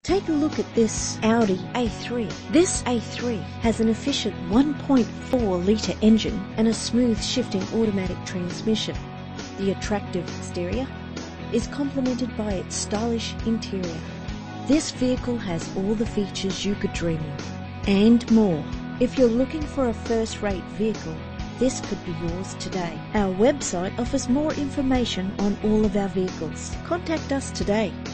Take a look at this Audi A3. This A3 has an efficient 1.4 litre engine and a smooth shifting automatic transmission. The attractive exterior is complemented by its stylish interior. This vehicle has all the features you could dream of, and more. If you're looking for a first-rate vehicle, this could be yours today. Our website offers more information on all of our vehicles. Contact us today.